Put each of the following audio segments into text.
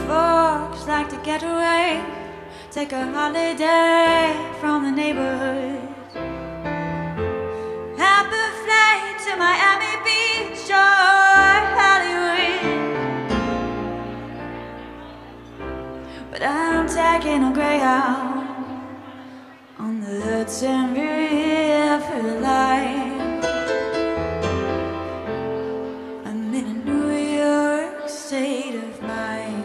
folks like to get away, take a holiday from the neighborhood. Happy flight to Miami Beach or Hollywood. But I'm taking a Greyhound on the Hudson River line. I'm in a New York state of mind.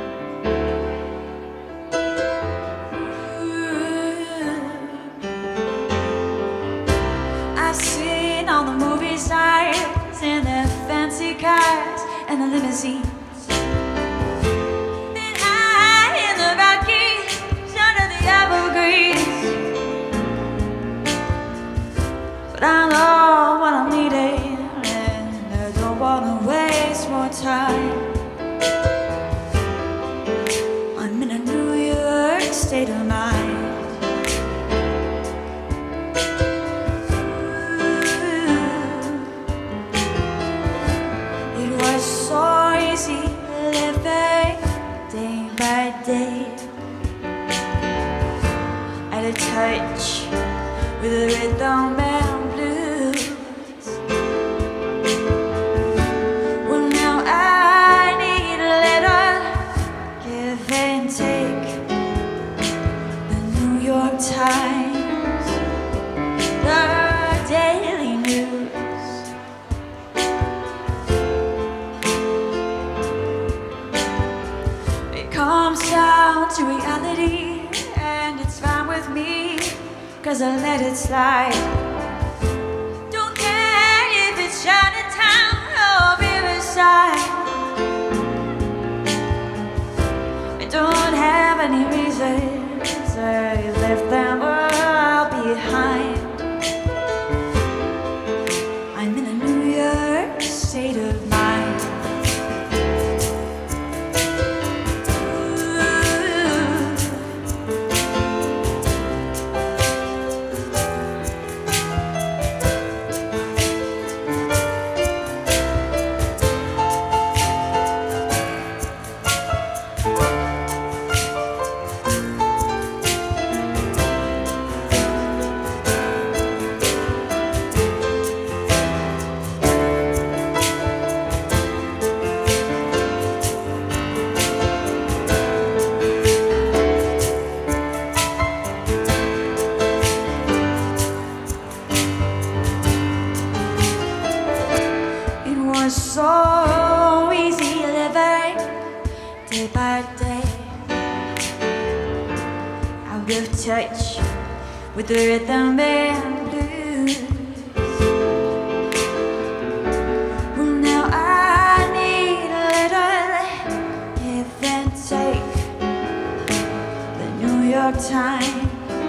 I've seen all the movie stars in their fancy cars and the limousines. Been high in the Rockies under the evergreens. But I know what I'm needing, and I don't want to waste more time. I'm in a New York state of mind. It was so easy living day by day. At a touch with the rhythm and blues. Well, now I need a little give and take. The New York Times, the Daily News. It comes down to reality, and it's fine with me, 'cause I let it slide. Don't care if it's Chinatown or Riverside. I don't have any reasons, I left them all behind. I'm in a New York state of mind. So easy living day by day, out of touch with the rhythm and blues. Well, now I need a little give and take. The New York Times,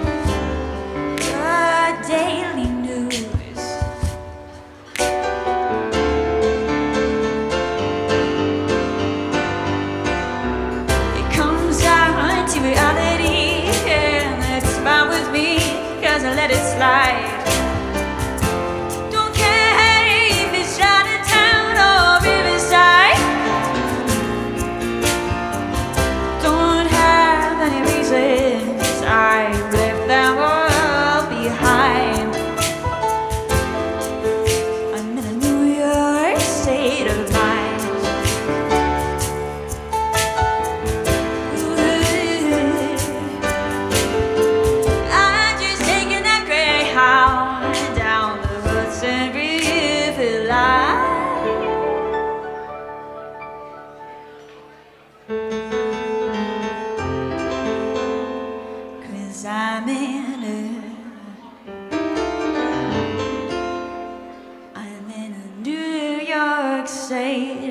the Daily News. Reality, and it's fine with me, 'cause I let it slide. Don't care if it's Chinatown or Riverside. Don't have any reasons, I left them all behind. I'm in a New York state of mind. Down the Hudson River line. 'Cause I'm in a New York state